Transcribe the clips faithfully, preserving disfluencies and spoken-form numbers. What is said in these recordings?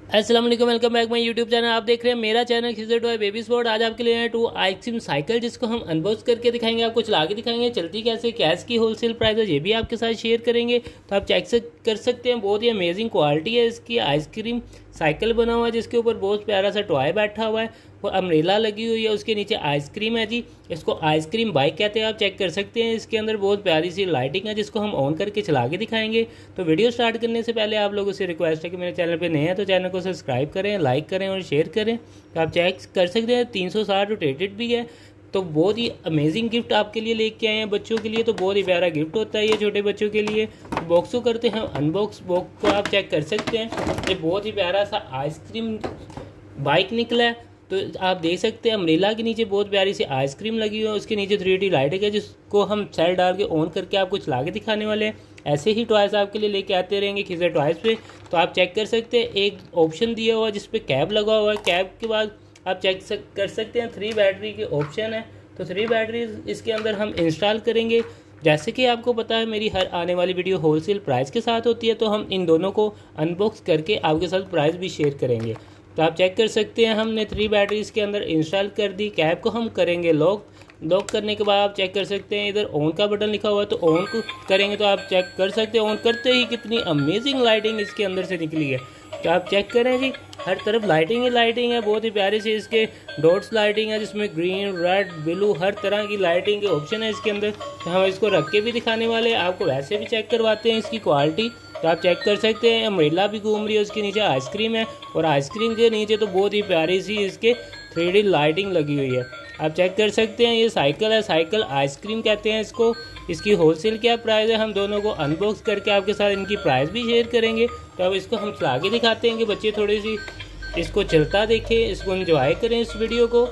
अस्सलाम वालेकुम, welcome back my YouTube channel. आप देख रहे हैं मेरा channel Khizar toy baby sport. आज आपके लिए है टू आइसक्रीम साइकिल, जिसको हम अनबॉक्स करके दिखाएंगे, आपको चला के दिखाएंगे चलती कैसे, कैश की होलसेल प्राइस है ये भी आपके साथ शेयर करेंगे। तो आप चेक कर सकते हैं, बहुत ही अमेजिंग क्वालिटी है इसकी। आइसक्रीम साइकिल बना हुआ है जिसके ऊपर बहुत प्यारा सा टॉय बैठा हुआ है, वो अम्ब्रेला लगी हुई है, उसके नीचे आइसक्रीम है जी। इसको आइसक्रीम बाइक कहते हैं, आप चेक कर सकते हैं। इसके अंदर बहुत प्यारी सी लाइटिंग है जिसको हम ऑन करके चला के दिखाएंगे। तो वीडियो स्टार्ट करने से पहले आप लोगों से रिक्वेस्ट है कि मेरे चैनल पे नए हैं तो चैनल को सब्सक्राइब करें, लाइक करें और शेयर करें। तो आप चेक कर सकते हैं तीन सौ साठ रोटेटेड भी है। तो बहुत ही अमेजिंग गिफ्ट आपके लिए लेके आए हैं बच्चों के लिए। तो बहुत ही प्यारा गिफ्ट होता है ये छोटे बच्चों के लिए। बॉक्स को करते हैं अनबॉक्स। बॉक्स को आप चेक कर सकते हैं, ये बहुत ही प्यारा सा आइसक्रीम बाइक निकला है। तो आप देख सकते हैं अम्ब्रेला के नीचे बहुत प्यारी सी आइसक्रीम लगी हुई है, उसके नीचे थ्री डी लाइटिंग है जिसको हम सेल डाल के ऑन करके आपको चला के दिखाने वाले हैं। ऐसे ही टॉयज़ आपके लिए लेके आते रहेंगे खिजर टॉयज़ पे। तो आप चेक कर सकते हैं, एक ऑप्शन दिया हुआ है जिसपे कैप लगा हुआ है। कैप के बाद आप चेक कर सकते हैं थ्री बैटरी के ऑप्शन है। तो थ्री बैटरी इसके अंदर हम इंस्टॉल करेंगे। जैसे कि आपको पता है मेरी हर आने वाली वीडियो होलसेल प्राइस के साथ होती है, तो हम इन दोनों को अनबॉक्स करके आपके साथ प्राइस भी शेयर करेंगे। तो आप चेक कर सकते हैं, हमने थ्री बैटरी इसके अंदर इंस्टॉल कर दी। कैप को हम करेंगे लॉक। लॉक करने के बाद आप चेक कर सकते हैं इधर ऑन का बटन लिखा हुआ है, तो ऑन को करेंगे तो आप चेक कर सकते हैं ऑन करते ही कितनी अमेजिंग लाइटिंग इसके अंदर से निकली है। तो आप चेक करें जी, हर तरफ लाइटिंग ही लाइटिंग है, बहुत ही प्यारी सी इसके डॉट्स लाइटिंग है जिसमें ग्रीन, रेड, ब्लू हर तरह की लाइटिंग के ऑप्शन है इसके अंदर। तो हम इसको रख के भी दिखाने वाले हैं, आपको वैसे भी चेक करवाते हैं इसकी क्वालिटी। तो आप चेक कर सकते हैं अम्ब्रेला भी घूम रही है, उसके नीचे आइसक्रीम है और आइसक्रीम के नीचे तो बहुत ही प्यारी सी इसके थ्री डी लाइटिंग लगी हुई है। आप चेक कर सकते हैं ये साइकिल है, साइकिल आइसक्रीम कहते हैं इसको। इसकी होलसेल क्या प्राइस है, हम दोनों को अनबॉक्स करके आपके साथ इनकी प्राइस भी शेयर करेंगे। तो अब इसको हम चला के दिखाते हैं कि बच्चे थोड़ी सी इसको चलता देखें, इसको एंजॉय करें इस वीडियो को।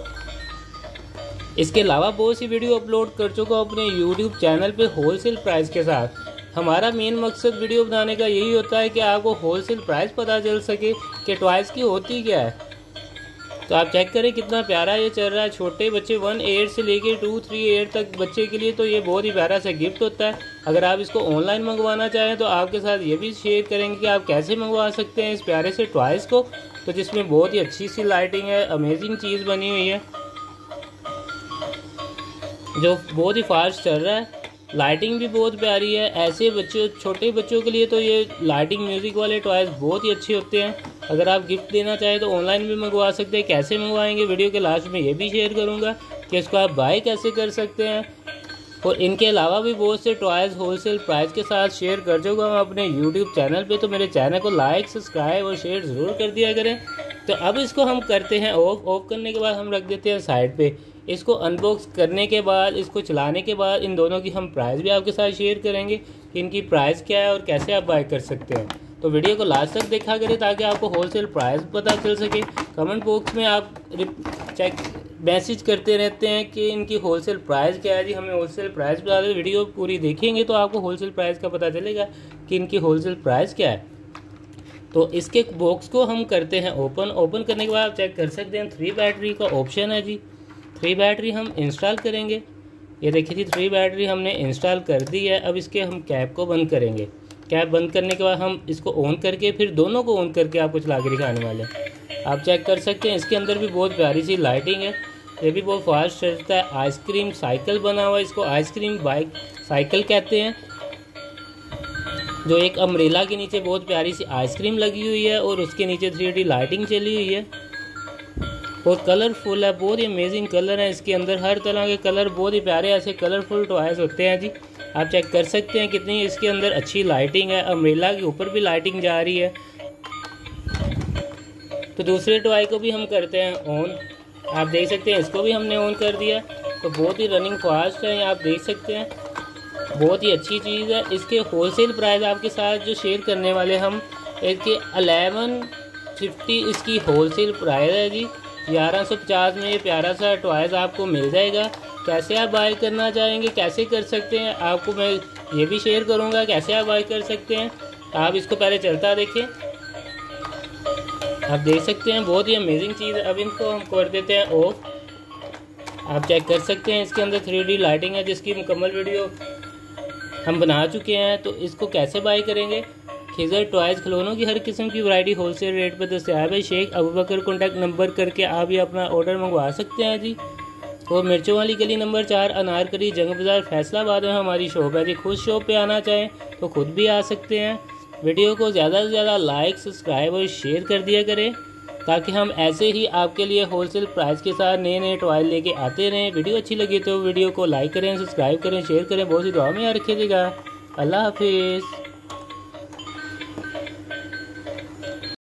इसके अलावा बहुत सी वीडियो अपलोड कर चुका हूँ अपने यूट्यूब चैनल पे होलसेल प्राइस के साथ। हमारा मेन मकसद वीडियो बनाने का यही होता है कि आपको होलसेल प्राइस पता चल सके कि टॉयज़ की होती क्या है। तो आप चेक करें कितना प्यारा ये चल रहा है। छोटे बच्चे वन एयर से लेके टू थ्री एयर तक बच्चे के लिए तो ये बहुत ही प्यारा सा गिफ्ट होता है। अगर आप इसको ऑनलाइन मंगवाना चाहें तो आपके साथ ये भी शेयर करेंगे कि आप कैसे मंगवा सकते हैं इस प्यारे से टॉयज़ को। तो जिसमें बहुत ही अच्छी सी लाइटिंग है, अमेजिंग चीज़ बनी हुई है जो बहुत ही फास्ट चल रहा है। लाइटिंग भी बहुत प्यारी है। ऐसे बच्चों छोटे बच्चों के लिए तो ये लाइटिंग म्यूज़िक वाले टॉयज़ बहुत ही अच्छे होते हैं। अगर आप गिफ्ट देना चाहें तो ऑनलाइन भी मंगवा सकते हैं। कैसे मंगवाएंगे वीडियो के लास्ट में ये भी शेयर करूंगा कि इसको आप बाय कैसे कर सकते हैं। और इनके अलावा भी बहुत से टॉयज़ होलसेल प्राइस के साथ शेयर कर चुका हूँ अपने यूट्यूब चैनल पे। तो मेरे चैनल को लाइक, सब्सक्राइब और शेयर ज़रूर कर दिया करें। तो अब इसको हम करते हैं ऑफ। ऑफ करने के बाद हम रख देते हैं साइड पे। इसको अनबॉक्स करने के बाद, इसको चलाने के बाद इन दोनों की हम प्राइस भी आपके साथ शेयर करेंगे कि इनकी प्राइस क्या है और कैसे आप बाय कर सकते हैं। तो वीडियो को लास्ट तक देखा करें ताकि आपको होलसेल प्राइस पता चल सके। कमेंट बॉक्स में आप चेक मैसेज करते रहते हैं कि इनकी होलसेल प्राइस क्या है जी, हमें होलसेल प्राइस बता दें। वीडियो पूरी देखेंगे तो आपको होलसेल प्राइस का पता चलेगा कि इनकी होलसेल प्राइस क्या है। तो इसके बॉक्स को हम करते हैं ओपन। ओपन करने के बाद आप चेक कर सकते हैं थ्री बैटरी का ऑप्शन है जी। थ्री बैटरी हम इंस्टॉल करेंगे। ये देखिए जी, थ्री बैटरी हमने इंस्टॉल कर दी है। अब इसके हम कैप को बंद करेंगे। कैप बंद करने के बाद हम इसको ऑन करके फिर दोनों को ऑन करके आपको चला के दिखाने वाले हैं। आप चेक कर सकते हैं इसके अंदर भी बहुत प्यारी सी लाइटिंग है, ये भी बहुत फास्ट चलता है। आइसक्रीम साइकिल बना हुआ है, इसको आइसक्रीम बाइक साइकिल कहते हैं। जो एक अम्ब्रेला के नीचे बहुत प्यारी सी आइसक्रीम लगी हुई है और उसके नीचे थ्री डी लाइटिंग चली हुई है। बहुत कलरफुल है, बहुत ही अमेजिंग कलर है इसके अंदर। हर तरह के कलर बहुत ही प्यारे ऐसे कलरफुल टॉयज़ होते हैं जी। आप चेक कर सकते हैं कितनी इसके अंदर अच्छी लाइटिंग है। अम्ब्रेला के ऊपर भी लाइटिंग जा रही है। तो दूसरे टॉय को भी हम करते हैं ऑन। आप देख सकते हैं इसको भी हमने ऑन कर दिया। तो बहुत ही रनिंग फास्ट है, आप देख सकते हैं बहुत ही अच्छी चीज़ है। इसके होलसेल प्राइस आपके साथ जो शेयर करने वाले हम, इसके अलेवन फिफ्टी इसकी होलसेल प्राइस है जी। ग्यारह सौ पचास में ये प्यारा सा टॉयज़ आपको मिल जाएगा। कैसे आप बाय करना चाहेंगे, कैसे कर सकते हैं, आपको मैं ये भी शेयर करूंगा कैसे आप बाय कर सकते हैं। आप इसको पहले चलता देखें। आप देख सकते हैं बहुत ही अमेजिंग चीज़ है। अब इनको हम कर देते हैं ऑफ। आप चेक कर सकते हैं इसके अंदर थ्री डी लाइटिंग है जिसकी मुकम्मल वीडियो हम बना चुके हैं। तो इसको कैसे बाय करेंगे खिजर टॉयज खिलौनों की हर किस्म की वैरायटी होलसेल रेट पर दस्तयाब है। शेख अबू बकर कॉन्टैक्ट नंबर करके आप ये अपना ऑर्डर मंगवा सकते हैं जी। और मिर्चों वाली गली नंबर चार अनारकली जंग बाज़ार फैसलाबाद में हमारी शॉप है जी। खुद शॉप पे आना चाहें तो खुद भी आ सकते हैं। वीडियो को ज़्यादा से ज़्यादा लाइक सब्सक्राइब और शेयर कर दिया करें ताकि हम ऐसे ही आपके लिए होलसेल प्राइस के साथ नए नए टॉय लेके आते रहें। वीडियो अच्छी लगी तो वीडियो को लाइक करें, सब्सक्राइब करें, शेयर करें। बहुत सी दुआ में याद रखिएगा। अल्लाह हाफिज़।